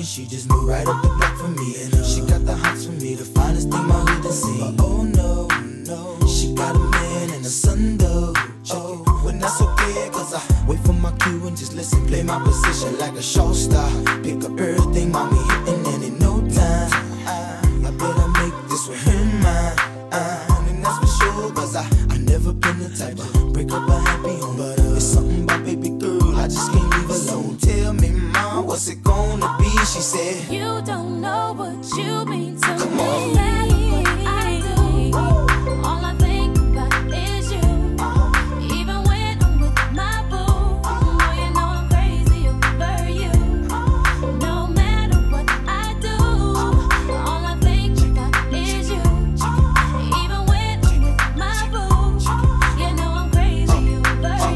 she just moved right up the block for me. And she got the hots for me, the finest thing my hood has seen. But oh no, no, she got a man and a son though. Oh, well that's okay, cause I wait for my cue and just listen, play my position like a show star. Pick up everything, mommy hitting, and in no time I better make this with him mine. And that's for sure, cause I never been the type to break up a happy home. But it's something about baby girl, I just can't leave alone. Tell me, mom, what's it gonna be? She said, you don't know what you mean to come me. on. No matter what I do, all I think about is you. Even when I'm with my boo, oh, you know I'm crazy over you. No matter what I do, all I think about is you. Even when I'm with my boo, you know I'm crazy over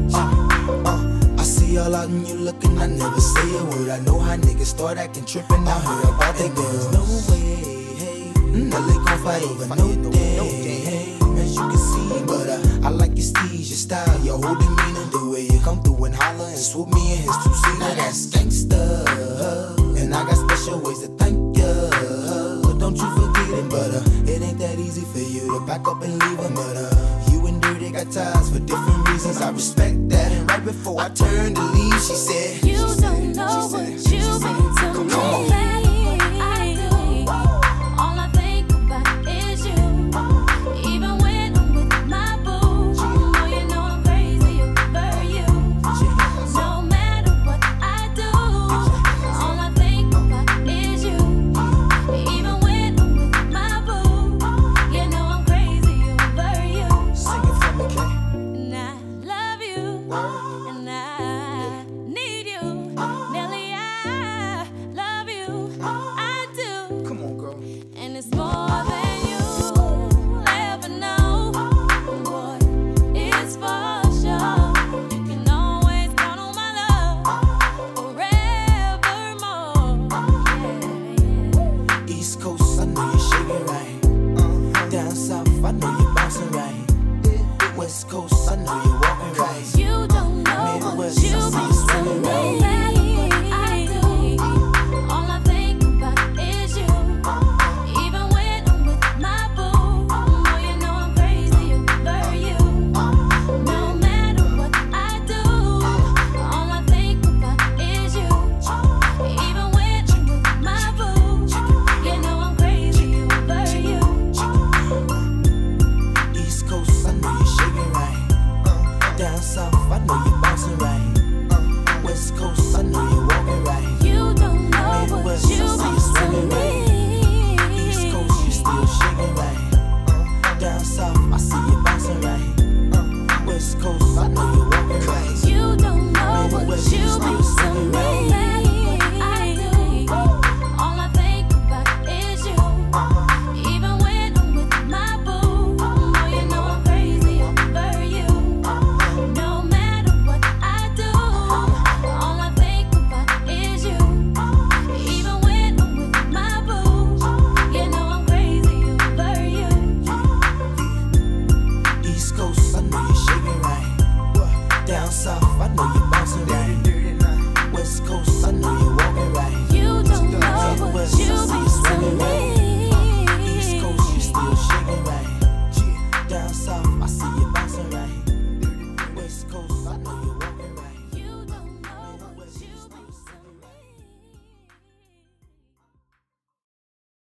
you. I see all out and you looking, I never say a word. I know how niggas start acting trippin' out here about they girls. No way, hey, Nelly gon' fight over no day, hey, as you can see. But I like your steez, your style, your whole demeanor, the way you come through and holler and swoop me in his two-seater. Now that's gangsta, and I got special ways to thank ya. But don't you forget it, but it ain't that easy for you to back up and leave him. But you and Dirty got ties for different reasons, I respect that. And right before I turned to leave, she said, you don't know what you mean to me. Come on. No matter what I do, all I think about is you. Even when I'm with my boo, oh, you know I'm crazy over you. No matter what I do, all I think about is you. Even when I'm with my boo, you know I'm crazy over you. Sing it for me, Kay. And I love you, and I need you. Nelly, I love you, I do. Come on, girl. And it's more than you'll ever know. Boy, it's for sure. You can always count on my love forevermore. Yeah. East Coast, I know you're shaking right. Down South, I know you're bouncing right. West Coast, I know you're walking right. You don't know what Midwest, you I see mean you to swinging me. right. No matter what I do, all I think about is you. Even when I'm with my boo, oh, you know I'm crazy over you. No matter what I do, all I think about is you. Even when I'm with my boo, you know I'm crazy over you. East Coast, I know you're shaking right. Down South, I know you're bouncing right. 'Cause I see you swinging right. You don't know what you mean to me. No matter what I do, all I think about is you. Even when I'm with my boo, oh, you know I'm crazy over you. No matter what I do, all I think about is you. Even when I'm with my boo, you know I'm crazy over you. East Coast, I know you're shaking right. Down South, I know you're walking right. West Coast, I know you're walking right. East Coast, you still shaking right. Down South, I see you bouncing right. West Coast, I know you're walking right. You don't know what Midwest, you you mean still to swinging me. right. No matter what I do, all I think about is you. Even when I'm with my boo, oh, you know I'm crazy over you. No matter what I do, all I think about is you. Even when I'm with my boo, you know I'm crazy over you. East Coast, I know you're shaking right. Down South, I know you're bouncing right. West Coast, I know you're walking right. You don't know what Midwest, I you see you mean to swinging me. right.